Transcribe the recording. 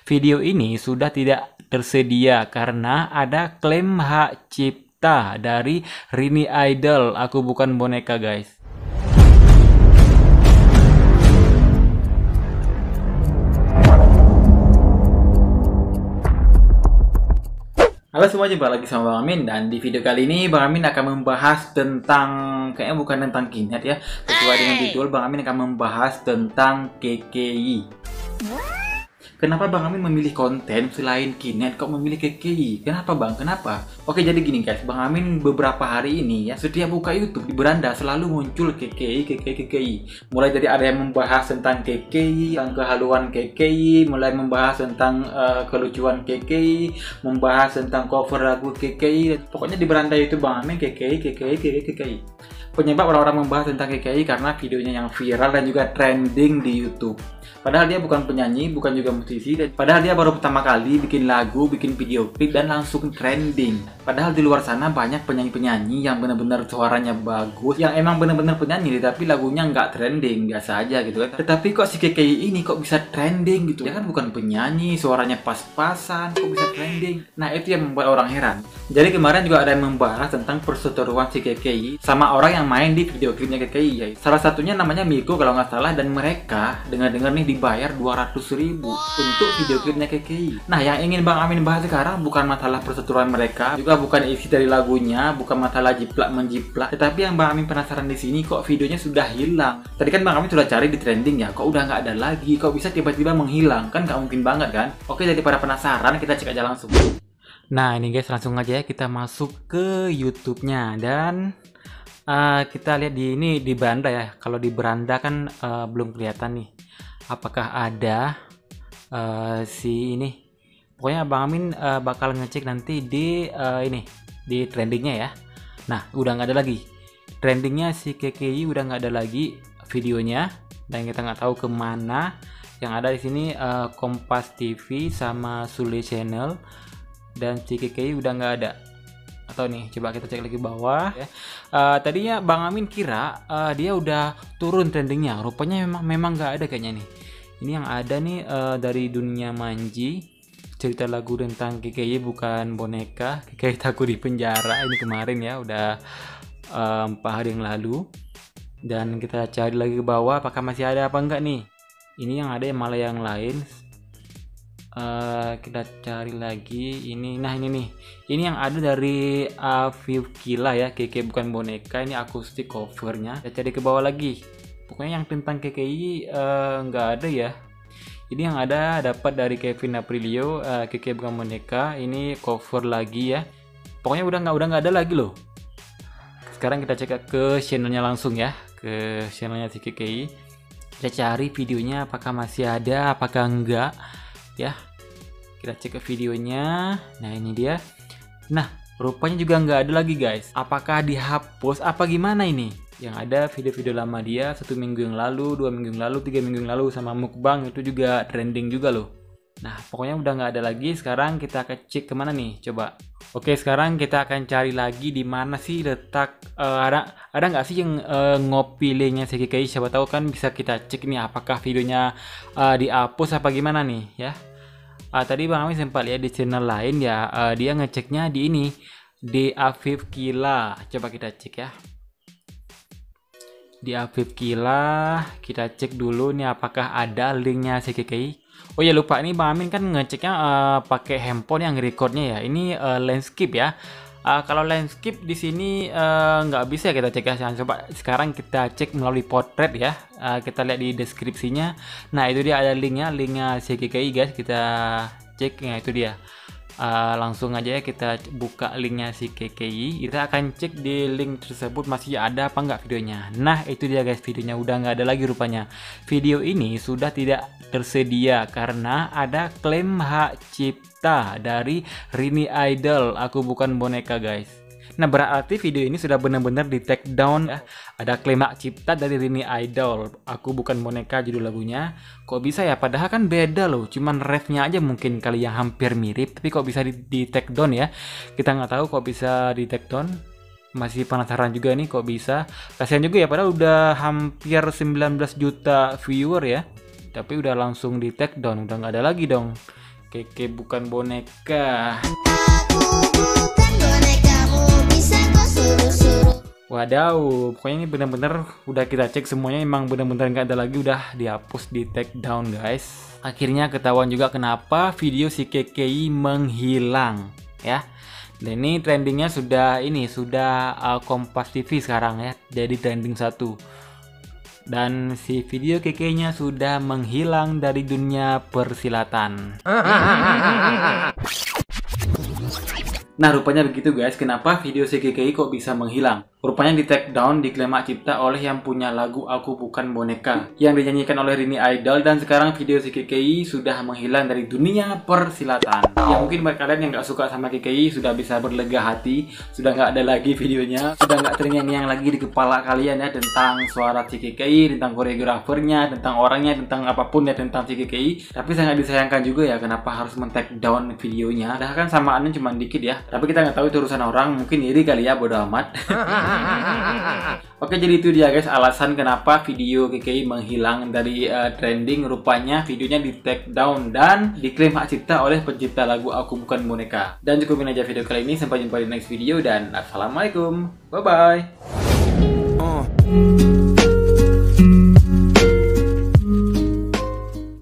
Video ini sudah tidak tersedia karena ada klaim hak cipta dari Rini Idol. Aku bukan boneka, guys. Halo semua, jumpa lagi sama Bang Amin, dan di video kali ini Bang Amin akan membahas tentang, kayaknya bukan tentang Kinet ya, sesuai dengan judul. Bang Amin akan membahas tentang KKI. Kenapa Bang Amin memilih konten selain Kinet, kok memilih KKI? Kenapa Bang? Kenapa? Oke, jadi gini guys, Bang Amin beberapa hari ini ya, setiap buka YouTube di beranda selalu muncul KKI. Mulai dari ada yang membahas tentang KKI, tentang kehaluan KKI, mulai membahas tentang kelucuan KKI, membahas tentang cover lagu KKI. Pokoknya di beranda YouTube Bang Amin KKI. Penyebab orang-orang membahas tentang KKI karena videonya yang viral dan juga trending di YouTube. Padahal dia bukan penyanyi, bukan juga musisi, padahal dia baru pertama kali bikin lagu, bikin video klip dan langsung trending. Padahal di luar sana banyak penyanyi-penyanyi yang benar-benar suaranya bagus, yang emang benar-benar penyanyi, tapi lagunya nggak trending, biasa aja gitu kan. Tetapi kok si KKI ini kok bisa trending gitu? Dia kan bukan penyanyi, suaranya pas-pasan, kok bisa trending? Nah, itu yang membuat orang heran. Jadi kemarin juga ada yang membahas tentang perseteruan si KKI sama orang yang main di video klipnya KKI ya. Salah satunya namanya Miko kalau nggak salah, dan mereka dengar-dengar nih dibayar 200.000 untuk video klipnya KKI. Nah, yang ingin Bang Amin bahas sekarang bukan masalah perseteruan mereka, juga bukan isi dari lagunya, bukan masalah jiplak menjiplak, tetapi yang Bang Amin penasaran di sini, kok videonya sudah hilang. Tadi kan Bang Amin sudah cari di trending ya, kok udah nggak ada lagi, kok bisa tiba-tiba menghilang? Kan nggak mungkin banget kan? Oke, daripada penasaran, kita cek aja langsung. Nah, ini guys, langsung aja ya kita masuk ke YouTube-nya, dan kita lihat di ini di beranda ya. Kalau di beranda kan belum kelihatan nih. Apakah ada si ini? Pokoknya Bang Amin bakal ngecek nanti di ini di trendingnya ya. Nah, udah nggak ada lagi. Trendingnya si KKI udah nggak ada lagi videonya, dan kita nggak tahu kemana. Yang ada di sini Kompas TV sama Sule Channel, dan si KKI udah nggak ada. Atau nih, coba kita cek lagi bawah ya. Tadinya Bang Amin kira dia udah turun trendingnya, rupanya memang nggak ada kayaknya nih. Ini yang ada nih dari Dunia Manji, cerita lagu tentang KKI bukan boneka, KKI takut di penjara. Ini kemarin ya, udah 4 hari yang lalu. Dan kita cari lagi ke bawah, apakah masih ada apa enggak nih. Ini yang ada yang malah yang lain. Kita cari lagi ini. Nah, ini nih, ini yang ada dari Afif Kila ya, KKI bukan boneka. Ini akustik covernya. Kita cari ke bawah lagi, pokoknya yang tentang KKI nggak ada ya. Ini yang ada dapat dari Kevin Aprilio, KKI bukan boneka. Ini cover lagi ya. Pokoknya udah nggak ada lagi loh. Sekarang kita cek ke channelnya langsung ya, ke channelnya si KKI. Kita cari videonya apakah masih ada, apakah enggak ya. Kita cek ke videonya. Nah, ini dia. Nah, rupanya juga nggak ada lagi guys. Apakah dihapus apa gimana ini? Yang ada video-video lama dia 1 minggu yang lalu, 2 minggu yang lalu, 3 minggu yang lalu, sama mukbang itu juga trending juga loh. Nah, pokoknya udah nggak ada lagi. Sekarang kita akan cek kemana nih, coba. Oke, sekarang kita akan cari lagi di mana sih letak ada nggak sih yang ngopi linknya si KKI. Siapa tahu kan bisa kita cek nih apakah videonya dihapus apa gimana nih ya. Tadi Bang Amin sempat lihat di channel lain ya, dia ngeceknya di ini, di Afif Kila. Coba kita cek ya. Di Afif Kila, kita cek dulu nih apakah ada linknya si KKI. Oh ya, lupa, ini Bang Amin kan ngeceknya pakai handphone yang recordnya ya. Ini landscape ya. Kalau landscape di sini nggak bisa kita cek ya. Coba sekarang kita cek melalui potret ya. Kita lihat di deskripsinya. Nah, itu dia ada linknya si KKI guys. Kita cek, ya itu dia. Langsung aja ya kita buka linknya si KKI. Kita akan cek di link tersebut masih ada apa nggak videonya. Nah, itu dia guys, videonya udah nggak ada lagi rupanya. Video ini sudah tidak tersedia karena ada klaim hak cipta dari Rini Idol. Aku bukan boneka guys. Nah, berarti video ini sudah benar-benar di take down ya. Ada klaim hak cipta dari Rini Idol. Aku bukan boneka judul lagunya. Kok bisa ya? Padahal kan beda loh. Cuman refnya aja mungkin kali yang hampir mirip. Tapi kok bisa di take down ya? Kita nggak tahu kok bisa di take down. Masih penasaran juga nih kok bisa. Kasihan juga ya, padahal udah hampir 19 juta viewer ya. Tapi udah langsung di take down. Udah nggak ada lagi dong Keke bukan boneka. Aku bukan bonekamu, bisa kau suruh-suruh. Wadaw, pokoknya ini bener-bener udah kita cek semuanya, emang bener-bener nggak ada lagi, udah dihapus, di take down guys. Akhirnya ketahuan juga kenapa video si KKI menghilang ya. Dan ini trendingnya sudah Kompas TV sekarang ya, jadi trending 1. Dan si video KKI-nya sudah menghilang dari dunia persilatan. Nah, rupanya begitu guys, kenapa video si KKI kok bisa menghilang. Rupanya di take down, diklaim hak cipta oleh yang punya lagu Aku Bukan Boneka yang dinyanyikan oleh Rini Idol, dan sekarang video si KKI sudah menghilang dari dunia persilatan. Ya mungkin buat kalian yang gak suka sama KKI sudah bisa berlega hati, sudah gak ada lagi videonya, sudah gak terngiang-ngiang lagi di kepala kalian ya tentang suara si KKI, tentang koreografernya, tentang orangnya, tentang apapun ya tentang si KKI. Tapi sangat disayangkan juga ya kenapa harus men-take down videonya. Padahal kan samaannya cuma dikit ya. Tapi kita nggak tahu itu urusan orang, mungkin iri kali ya, bodo amat. Oke, jadi itu dia guys alasan kenapa video KKI menghilang dari trending. Rupanya videonya di take down dan diklaim hak cipta oleh pencipta lagu Aku Bukan Boneka. Dan cukupin aja video kali ini, sampai jumpa di next video dan assalamualaikum, bye bye.